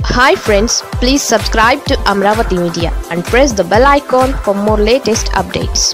Hi friends, please subscribe to Amravati Media and press the bell icon for more latest updates.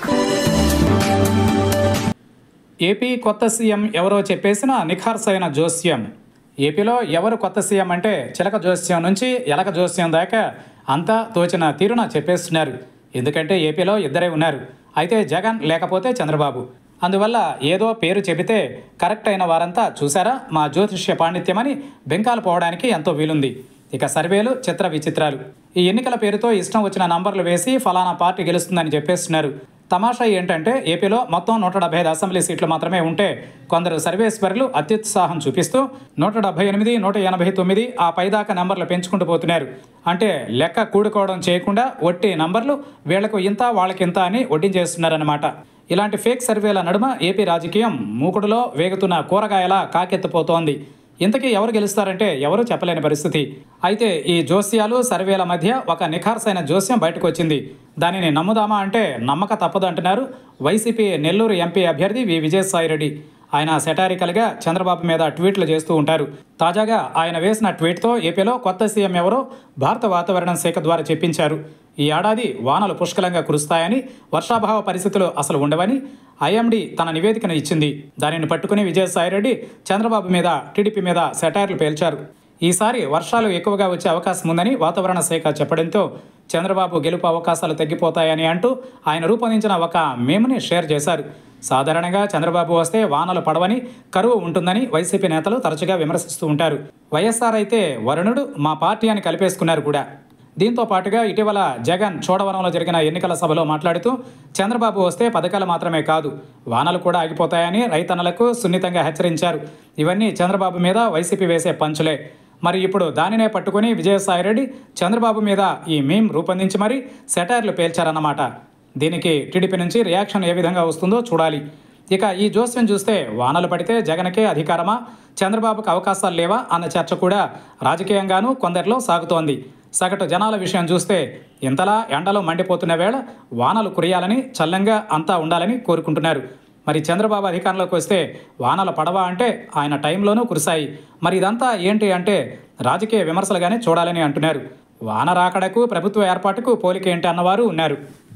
AP కొత్త CM ఎవరో చెప్పేసిన నిఖార్సైన జోస్యం. ఏపీలో ఎవరు కొత్త సీఎం అంటే చిలక జోస్యం నుంచి ఎలక జోస్యం దాకా అంతా తోచిన తీరున చెప్పేస్తున్నారు. ఎందుకంటే ఏపీలో ఇద్దరే ఉన్నారు. అయితే జగన్ లేకపోతే చంద్రబాబు. అందువల్ల ఏదో పేరు చెబితే కరెక్ట్ అయిన వారంతా చూసారా మా జ్యోతిష్య పాండిత్యమని బెంకాలు పోవడానికి ఎంతో వీలుంది. ఇక సర్వేలు చిత్ర విచిత్రాలు. ఈ ఎన్నికల పేరుతో ఇష్టం వచ్చిన నంబర్లు వేసి ఫలానా పార్టీ గెలుస్తుందని చెప్పేస్తున్నారు. తమాషా ఏంటంటే ఏపీలో మొత్తం 175 అసెంబ్లీ సీట్లు మాత్రమే ఉంటే కొందరు సర్వేశ్వరులు అత్యుత్సాహం చూపిస్తూ 178, 189 ఆ పైదాకా నంబర్లు పెంచుకుంటూ పోతున్నారు. అంటే లెక్క కూడుకోవడం చేయకుండా ఒట్టి నంబర్లు వీళ్లకు ఇంత వాళ్ళకింత అని వడ్డించేస్తున్నారన్నమాట. ఇలాంటి ఫేక్ సర్వేల నడుమ ఏపీ రాజకీయం మూకుడులో వేగుతున్న కూరగాయలా కాకెత్తిపోతోంది. ఇంతకీ ఎవరు గెలుస్తారంటే ఎవరూ చెప్పలేని పరిస్థితి. అయితే ఈ జోస్యాలు సర్వేల మధ్య ఒక నిఖార్సైన జోస్యం బయటకు వచ్చింది. దానిని నమ్ముదామా అంటే నమ్మక తప్పదు అంటున్నారు వైసీపీ నెల్లూరు ఎంపీ అభ్యర్థి విజయసాయిరెడ్డి. ఆయన సెటారికల్గా చంద్రబాబు మీద ట్వీట్లు చేస్తూ ఉంటారు. తాజాగా ఆయన వేసిన ట్వీట్తో ఏపీలో కొత్త సీఎం ఎవరో భారత వాతావరణ శాఖ ద్వారా చెప్పించారు. ఈ ఏడాది వానలు పుష్కలంగా కురుస్తాయని, వర్షాభావ పరిస్థితులు అసలు ఉండవని ఐఎండీ తన నివేదికను ఇచ్చింది. దానిని పట్టుకుని విజయసాయిరెడ్డి చంద్రబాబు మీద, టీడీపీ మీద సెటైర్లు పేల్చారు. ఈసారి వర్షాలు ఎక్కువగా వచ్చే అవకాశం ఉందని వాతావరణ శాఖ చెప్పడంతో చంద్రబాబు గెలుపు అవకాశాలు తగ్గిపోతాయని అంటూ ఆయన రూపొందించిన ఒక మేమ్ని షేర్ చేశారు. సాధారణంగా చంద్రబాబు వస్తే వానలు పడవని, కరువు ఉంటుందని వైసీపీ నేతలు తరచుగా విమర్శిస్తూ ఉంటారు. వైఎస్ఆర్ అయితే వరుణుడు మా పార్టీ అని కలిపేసుకున్నారు కూడా. దీంతో పాటుగా ఇటీవల జగన్ చోడవరంలో జరిగిన ఎన్నికల సభలో మాట్లాడుతూ చంద్రబాబు వస్తే పథకాలు మాత్రమే కాదు వానలు కూడా ఆగిపోతాయని రైతన్నలకు సున్నితంగా హెచ్చరించారు. ఇవన్నీ చంద్రబాబు మీద వైసీపీ వేసే పంచులే. మరి ఇప్పుడు దానినే పట్టుకుని విజయసాయిరెడ్డి చంద్రబాబు మీద ఈ మీమ్ రూపొందించి మరీ సెటైర్లు పేల్చారన్నమాట. దీనికి టీడీపీ నుంచి రియాక్షన్ ఏ విధంగా వస్తుందో చూడాలి. ఇక ఈ జోస్యం చూస్తే వానలు పడితే జగన్కే అధికారమా, చంద్రబాబుకు అవకాశాలు లేవా అన్న చర్చ కూడా రాజకీయంగానూ కొందరిలో సాగుతోంది. సగటు జనాల విషయం చూస్తే ఇంతలా ఎండలో మండిపోతున్న వేళ వానలు కురియాలని, చల్లంగా అంతా ఉండాలని కోరుకుంటున్నారు. మరి చంద్రబాబు అధికారంలోకి వస్తే వానలు పడవా అంటే ఆయన టైంలోనూ కురిశాయి. మరి ఇదంతా ఏంటి అంటే రాజకీయ విమర్శలుగానే చూడాలని అంటున్నారు. వాన రాకడకు ప్రభుత్వ ఏర్పాటుకు పోలిక ఏంటి అన్నవారు ఉన్నారు.